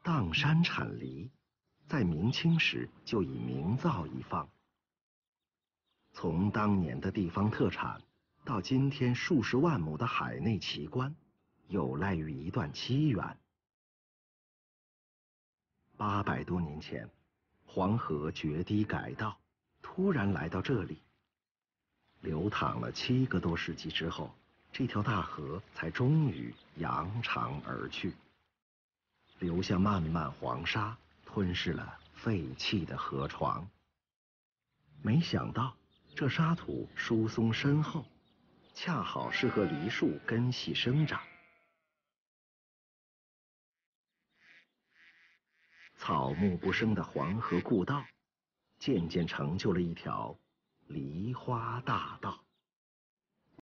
砀山产梨，在明清时就已名噪一方。从当年的地方特产，到今天数十万亩的海内奇观，有赖于一段机缘。800多年前，黄河决堤改道，突然来到这里。流淌了7个多世纪之后，这条大河才终于扬长而去，留下漫漫黄沙，吞噬了废弃的河床。没想到这沙土疏松深厚，恰好适合梨树根系生长。草木不生的黄河故道，渐渐成就了一条梨花大道。